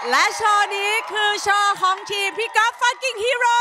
และโชว์นี้คือโชว์ของทีมพี่ก๊อฟฟักกิ้งฮีโร่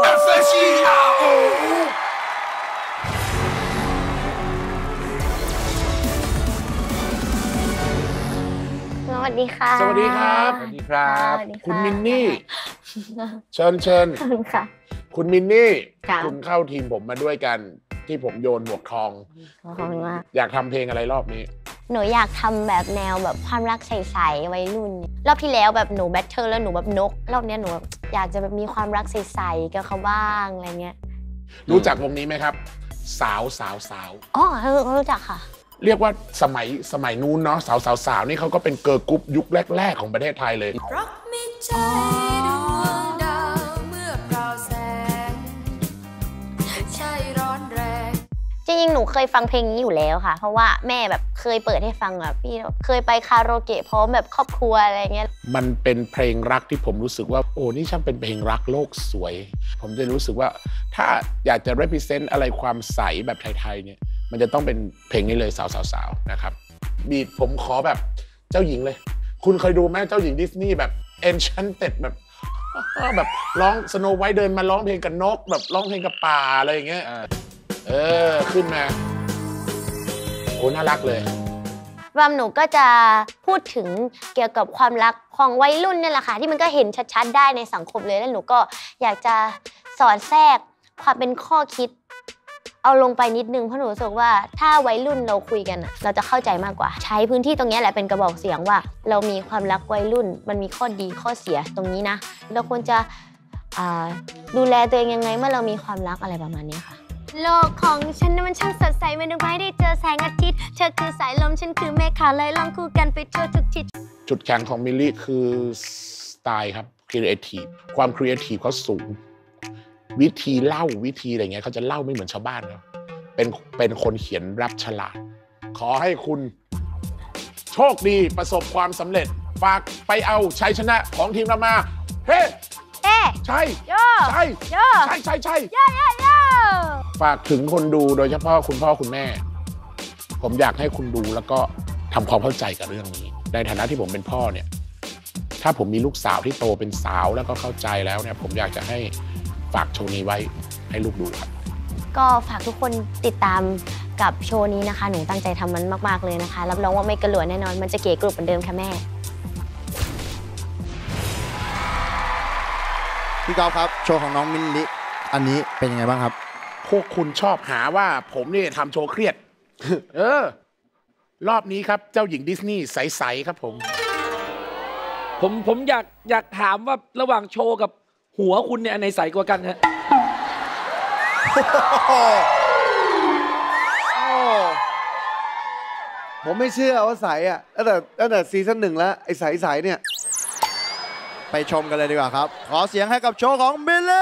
สวัสดีค่ะสวัสดีครับสวัสดีครับคุณมินนี่เชิญค่ะคุณมินนี่คุณเข้าทีมผมมาด้วยกันที่ผมโยนหมวกทองอยากทำเพลงอะไรรอบนี้หนูอยากทำแบบแนวแบบความรักใสๆวัยรุ่นรอบที่แล้วแบบหนูแบทเทิลแล้วหนูแบบนกรอบนี้หนูอยากจะแบบมีความรักใสๆกับเขาบ้างอะไรเงี้ยรู้จักวงนี้ไหมครับสาวอ๋อรู้จักค่ะเรียกว่าสมัยนู้นเนาะสาวนี่เขาก็เป็นเกิร์ลกรุ๊ปยุคแรกๆของประเทศไทยเลยรักไม่ใจดวงดาวเมื่อเปล่าแสงใช่ร้อนแรงจริงๆหนูเคยฟังเพลงนี้อยู่แล้วค่ะเพราะว่าแม่แบบเคยเปิดให้ฟังแบบพี่เคยไปคาราโอเกะพร้อมแบบครอบครัวอะไรเงี้ยมันเป็นเพลงรักที่ผมรู้สึกว่าโอ้นี่ช่างเป็นเพลงรักโลกสวยผมจะรู้สึกว่าถ้าอยากจะ represent อะไรความใสแบบไทยๆเนี่ยมันจะต้องเป็นเพลงนี้เลยสาวๆนะครับบีดผมขอแบบเจ้าหญิงเลยคุณเคยดูไหมเจ้าหญิงดิสนีย์แบบ Enchanted แบบร้องสโนว์ไวท์เดินมาร้องเพลงกับนกแบบร้องเพลงกับป่าอะไรอย่างเงี้ยขึ้นมาโอ้น่ารักเลยหนูก็จะพูดถึงเกี่ยวกับความรักของวัยรุ่นนี่แหละค่ะที่มันก็เห็นชัดๆได้ในสังคมเลยแล้วหนูก็อยากจะสอดแทรกความเป็นข้อคิดเอาลงไปนิดนึงเพราะหนูรู้สึกว่าถ้าวัยรุ่นเราคุยกันเราจะเข้าใจมากกว่าใช้พื้นที่ตรงนี้แหละเป็นกระบอกเสียงว่าเรามีความรักวัยรุ่นมันมีข้อดีข้อเสียตรงนี้นะเราควรจะดูแลตัวเองยังไงเมื่อเรามีความรักอะไรประมาณนี้ค่ะโลกของฉันนั้นมันช่างสดใสมันดูไม่ได้เจอแสงอาทิตย์เธอคือสายลมฉันคือเมฆขาวเลยลองคู่กันไปทั่วทุกทิศจุดแข็งของมิลลี่คือสไตล์ครับครีเอทีฟความครีเอทีฟเขาสูงวิธีเล่าวิธีอะไรเงี้ยเขาจะเล่าไม่เหมือนชาวบ้านเขาเป็นคนเขียนแรปฉลาดขอให้คุณโชคดีประสบความสำเร็จฝากไปเอาชัยชนะของทีมเรามาเฮ้ใช่ฝากถึงคนดูโดยเฉพาะคุณพ่อคุณแม่ผมอยากให้คุณดูแล้วก็ทำความเข้าใจกับเรื่องนี้ในฐานะที่ผมเป็นพ่อเนี่ยถ้าผมมีลูกสาวที่โตเป็นสาวแล้วก็เข้าใจแล้วเนี่ยผมอยากจะให้ฝากโชว์นี้ไว้ให้ลูกดูครับก็ฝากทุกคนติดตามกับโชว์นี้นะคะหนูตั้งใจทำมันมากๆเลยนะคะรับรองว่าไม่กระหลวแน่นอนมันจะเก๋กรุบเหมือนเดิมค่ะแม่พี่กอล์ฟครับโชว์ของน้องมิลลิอันนี้เป็นยังไงบ้างครับพวกคุณชอบหาว่าผมนี่ทำโชว์เครียด รอบนี้ครับเจ้าหญิงดิสนีย์ใสๆครับผมอยากถามว่าระหว่างโชว์กับหัวคุณเนี่ยอันไหนใสกว่ากันฮะผมไม่เชื่อว่าใสอ่ะตั้งแต่ซีซั่น 1แล้วไอ้ใสเนี่ยไปชมกันเลยดีกว่าครับขอเสียงให้กับโชว์ของมิลลี่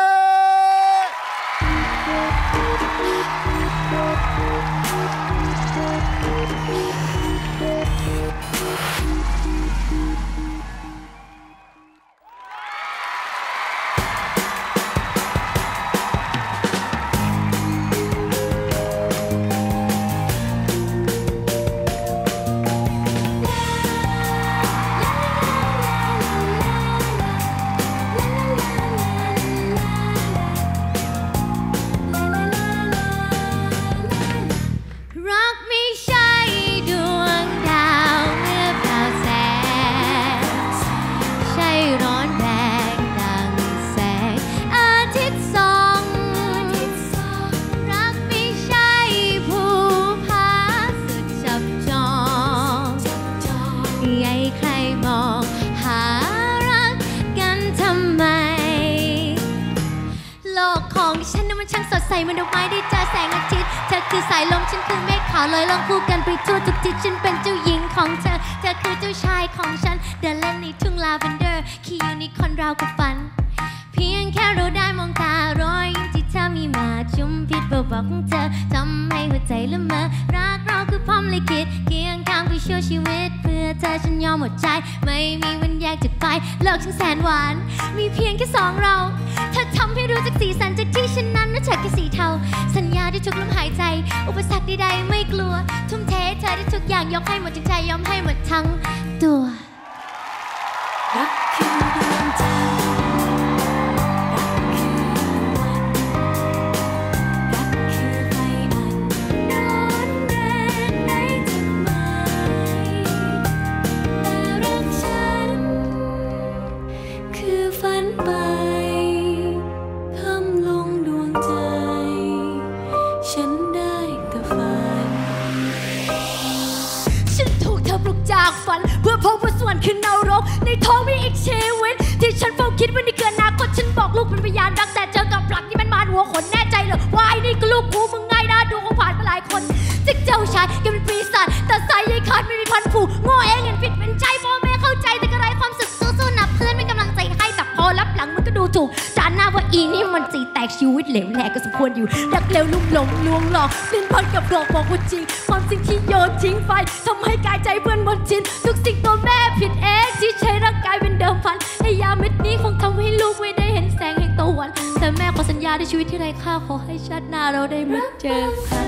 มันดูไม่ได้เจอแสงอาทิตย์เธอคือสายลมฉันคือเมฆขาวลอยล่องคู่กันไปทั่วทุกทิศฉันเป็นเจ้าหญิงของเธอเธอคือเจ้าชายของฉันเดินเล่นในทุ่งลาเวนเดอร์ขี่ยูนิคอร์นราวกับฝันเพียงแค่เราได้มองตารอยยิ้มที่เธอมีมาจุ่มพิษเบาๆของเธอทำให้หัวใจละเมอรักเราคือพรหมลิขิตเคียงข้างเพื่อช่วยชีวิตเพื่อเธอฉันยอมหมดใจไม่มีวันแยกจากไปโลกฉันแสนหวานมีเพียงแค่สองเราเธอทำให้รู้จักสีสันจากที่ฉันนั้นน่าเธอแค่สีเทาสัญญาด้วยทุกลมหายใจอุปสรรคใดๆไม่กลัวทุ่มเทเธอได้ทุกอย่างยกให้หมดใจยอมให้หมดทั้งตัวรักคือฝันเพื่อพบว่าสวรรค์คือนรกในท้องมีอีกชีวิตที่ฉันเฝ้าคิดว่านี่เกินอนาคตฉันบอกลูกเป็นพยานรักแต่เจอกับหลักที่มันมารหัวขนแน่ใจเลยว่าไอ้นี่ก็ลูกกูมึงไงนะดูคงผ่านมาหลายคนจิกเจ้าชายแกเป็นปีศาจแต่สายใยขาดไม่มีพันผูกโง่เองเห็นผิดเป็นใจพ่อแม่เข้าใจแต่ก็ไร้ความสุขสู้ๆนะเพื่อนไม่กำลังใจให้แต่พอรับหลังมันก็ดูถูกจานหน้าว่าอีนี่มันจีแตกชีวิตเหลวแหลกก็สมควรอยู่รักเลวลุ่มหลงลวงหลอกลิ้นพันกับหลอกบอกว่าจริงความจริงที่โยนทิ้งไปทำให้กายใจเพื่อนหมดชินทุกสิ่งตัวแม่ผิดเองที่ใช้ร่างกายเป็นเดิมพันให้ยาเม็ดนี้คงทำให้ลูกไม่ได้เห็นแสงแห่งตะวันแต่แม่ขอสัญญาในชีวิตที่ไร้ค่าขอให้ชาติหน้าเราได้มาเจอกัน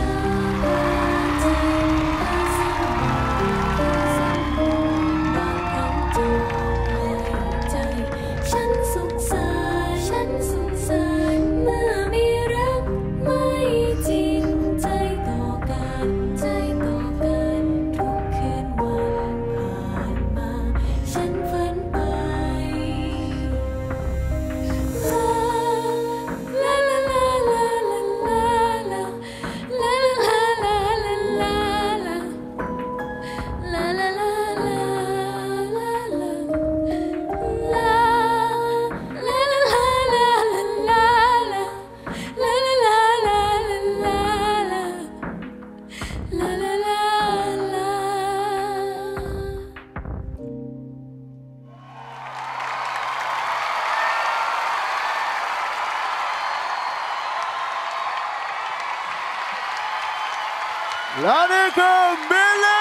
แล้วนี่คือบิลลี่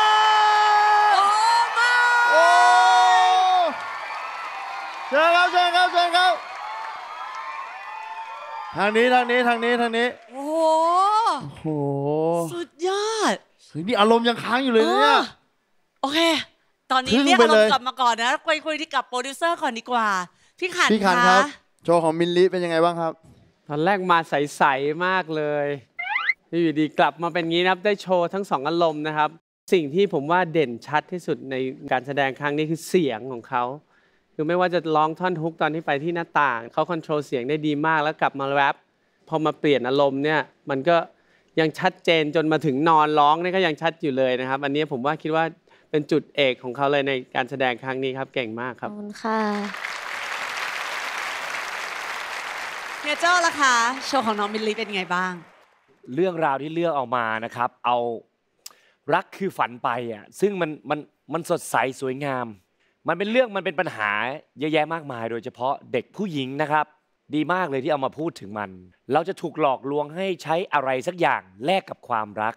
โอ้เชิญครับทางนี้โอ้โหโอ้โหสุดยอดนี่อารมณ์ยังค้างอยู่เลยเนี่ยโอเคตอนนี้เรียกอารมณ์กลับมาก่อนนะคุยที่กับโปรดิวเซอร์ก่อนดีกว่าพี่ขันครับโชว์ของมิลลิเป็นยังไงบ้างครับตอนแรกมาใสๆมากเลยอยู่ดีกลับมาเป็นงี้นะครับได้โชว์ทั้ง2อารมณ์นะครับสิ่งที่ผมว่าเด่นชัดที่สุดในการแสดงครั้งนี้คือเสียงของเขาคือไม่ว่าจะร้องท่อนฮุกตอนที่ไปที่หน้าต่างเขาคอนโทรลเสียงได้ดีมากแล้วกลับมาแรปพอมาเปลี่ยนอารมณ์เนี่ยมันก็ยังชัดเจนจนมาถึงนอนร้องนี่ก็ยังชัดอยู่เลยนะครับอันนี้ผมว่าคิดว่าเป็นจุดเอกของเขาเลยในการแสดงครั้งนี้ครับเก่งมากครับขอบคุณค่ะเฮียเจ้าล่ะคะโชว์ของน้องมิลลีเป็นไงบ้างเรื่องราวที่เลือกออกมานะครับเอารักคือฝันไปอ่ะซึ่งมันสดใสสวยงามมันเป็นปัญหาเยอะแยะมากมายโดยเฉพาะเด็กผู้หญิงนะครับดีมากเลยที่เอามาพูดถึงมันเราจะถูกหลอกลวงให้ใช้อะไรสักอย่างแลกกับความรัก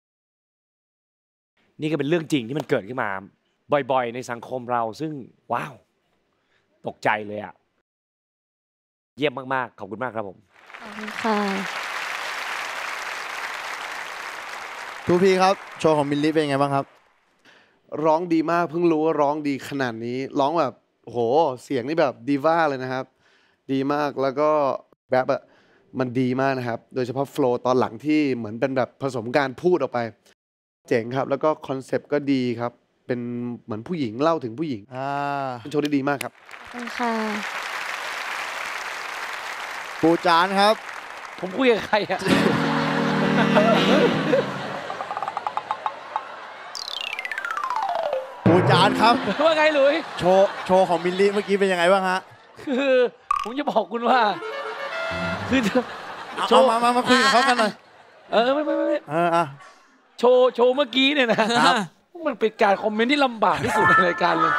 นี่ก็เป็นเรื่องจริงที่มันเกิดขึ้นมาบ่อยๆในสังคมเราซึ่งว้าวตกใจเลยอ่ะเยี่ยมมากๆขอบคุณมากครับผมขอบคุณค่ะทูพีครับโชว์ของมิลลิเป็นไงบ้างครับร้องดีมากเพิ่งรู้ว่าร้องดีขนาดนี้ร้องแบบโหเสียงนี่แบบดีว่าเลยนะครับดีมากแล้วก็แบบมันดีมากนะครับโดยเฉพาะโฟล์ตอนหลังที่เหมือนเป็นแบบผสมการพูดออกไปเจ๋งครับแล้วก็คอนเซปต์ก็ดีครับเป็นเหมือนผู้หญิงเล่าถึงผู้หญิงเป็นโชว์ที่ดีมากครับขอบคุณค่ะปูจานครับผมคุยกับใครอะปูจานครับว่าไงหลุยโชว์ของมิลลิเมื่อกี้เป็นยังไงบ้างฮะคือผมจะบอกคุณว่าคือโชว์มาคุยกับเขากันหน่อยไม่โชว์เมื่อกี้เนี่ยนะมันเป็นการคอมเมนต์ที่ลำบากที่สุดในรายการเลย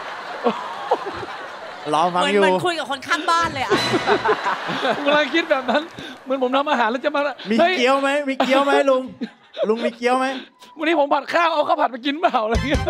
รอฟังอยู่เหมือนคุยกับคนข้างบ้านเลยอ่ะผมกำลังคิดแบบนั้นเหมือนผมทำอาหารแล้วจะมามีเกี๊ยวไหมลุงมีเกี๊ยวไหมวันนี้ผมผัดข้าวเอาข้าวผัดไปกินเปล่าอะไรเงี้ย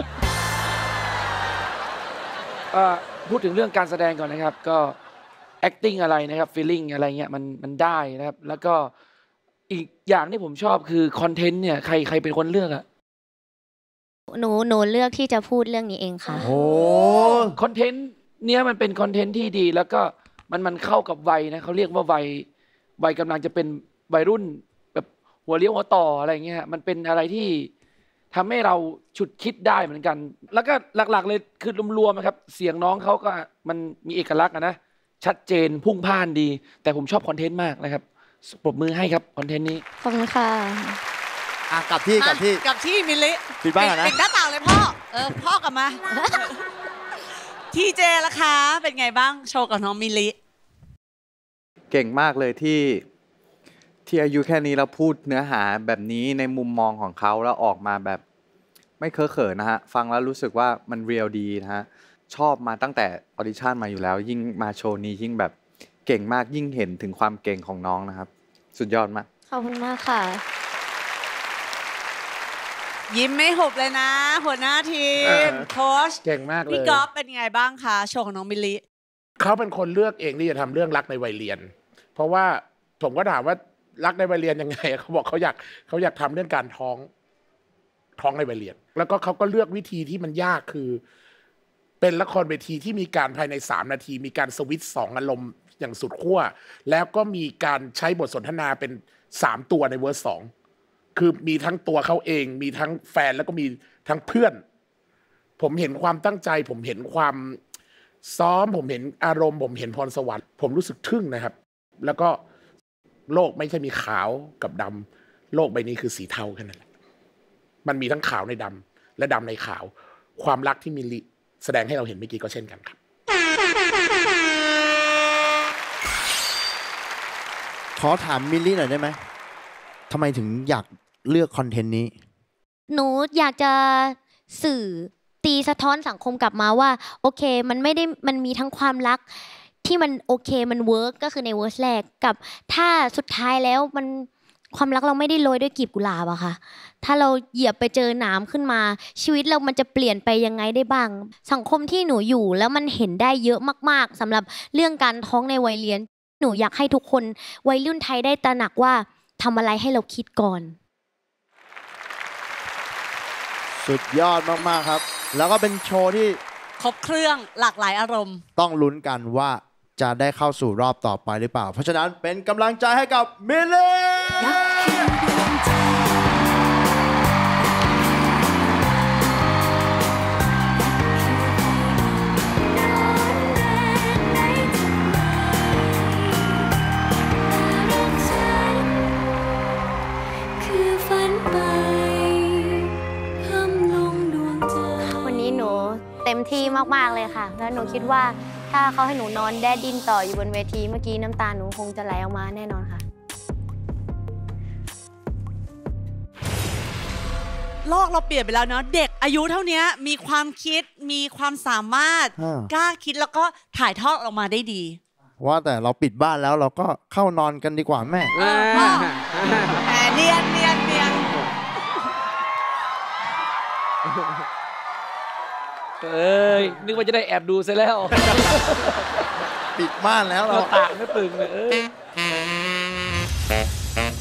พูดถึงเรื่องการแสดงก่อนนะครับก็ acting อะไรนะครับ feeling อะไรเงี้ยมันได้นะครับแล้วก็อีกอย่างที่ผมชอบคือคอนเทนต์เนี่ยใครเป็นคนเลือกอะหนูเลือกที่จะพูดเรื่องนี้เองค่ะโอ้คอนเทนต์เนี่ยมันเป็นคอนเทนต์ที่ดีแล้วก็มันเข้ากับวัยนะเขาเรียกว่าวัยกำลังจะเป็นวัยรุ่นแบบหัวเลี้ยวหัวต่ออะไรเงี้ยมันเป็นอะไรที่ทำให้เราฉุดคิดได้เหมือนกันแล้วก็หลักๆเลยคือรวมๆนะครับเสียงน้องเขาก็มันมีเอกลักษณ์นะชัดเจนพุ่งพ่านดีแต่ผมชอบคอนเทนต์มากนะครับปรบมือให้ครับคอนเทนต์นี้ขอบคุณค่ะกลับที่มิลลิปิดบ้านก่อนนะปิดหน้าต่างเลยพ่อพ่อกลับมา ทีเจล่ะคะเป็นไงบ้างโชว์กับน้องมิลลิเก่งมากเลยที่อายุแค่นี้แล้วพูดเนื้อหาแบบนี้ในมุมมองของเขาแล้วออกมาแบบไม่เคอะเขินนะฮะฟังแล้วรู้สึกว่ามันเรียลดีนะฮะชอบมาตั้งแต่ออดิชั่นมาอยู่แล้วยิ่งมาโชว์นี้ยิ่งแบบเก่งมากยิ่งเห็นถึงความเก่งของน้องนะครับสุดยอดมากขอบคุณมากค่ะยิ้มไม่หุบเลยนะหัวหน้าทีมโค้ชเก่งมากเลยพี่ก๊อฟเป็นไงบ้างคะโชว์ของน้องมิลลิเขาเป็นคนเลือกเองที่จะทำเรื่องรักในวัยเรียนเพราะว่าผมก็ถามว่ารักในวัยเรียนยังไงเขาบอกเขาอยากทำเรื่องการท้องในวัยเรียนแล้วก็เขาก็เลือกวิธีที่มันยากคือเป็นละครเวทีที่มีการภายใน3 นาทีมีการสวิตช์2อารมณ์อย่างสุดขั้วแล้วก็มีการใช้บทสนทนาเป็น3ตัวในเวอร์ส2คือมีทั้งตัวเขาเองมีทั้งแฟนแล้วก็มีทั้งเพื่อนผมเห็นความตั้งใจผมเห็นความซ้อมผมเห็นอารมณ์ผมเห็นพรสวรรค์ผมรู้สึกทึ่งนะครับแล้วก็โลกไม่ใช่มีขาวกับดำโลกใบนี้คือสีเทาแค่นั้นแหละมันมีทั้งขาวในดำและดำในขาวความรักที่มิลลิแสดงให้เราเห็นเมื่อกี้ก็เช่นกันครับขอถามมิลลิหน่อยได้ไหมทำไมถึงอยากเลือกคอนเทนต์นี้หนูอยากจะสื่อตีสะท้อนสังคมกลับมาว่าโอเคมันมีทั้งความรักที่มันโอเคมันเวิร์กก็คือในเวอร์สแรกกับถ้าสุดท้ายแล้วมันความรักเราไม่ได้โรยด้วยกลีบกุหลาบอะค่ะถ้าเราเหยียบไปเจอหนามขึ้นมาชีวิตเรามันจะเปลี่ยนไปยังไงได้บ้างสังคมที่หนูอยู่แล้วมันเห็นได้เยอะมากๆสำหรับเรื่องการท้องในวัยเรียนหนูอยากให้ทุกคนวัยรุ่นไทยได้ตระหนักว่าทำอะไรให้เราคิดก่อนสุดยอดมากๆครับแล้วก็เป็นโชว์ที่ครบเครื่องหลากหลายอารมณ์ต้องลุ้นกันว่าจะได้เข้าสู่รอบต่อไปหรือเปล่าเพราะฉะนั้นเป็นกำลังใจให้กับมิลลิวันนี้หนูเต็มที่มากๆเลยค่ะแล้วหนูคิดว่าถ้าเขาให้หนูนอนแดดดินต่ออยู่บนเวทีเมื่อกี้น้ำตาหนูคงจะไหลออกมาแน่นอนค่ะโลกเราเปลี่ยนไปแล้วเนาะเด็กอายุเท่านี้มีความคิดมีความสามารถกล้าคิดแล้วก็ถ่ายทอดออกมาได้ดีว่าแต่เราปิดบ้านแล้วเราก็เข้านอนกันดีกว่าแม่เนียนนึกว่าจะได้แอบดูซะแล้วปิดบ้านแล้วเราตาไม่ปึงเลย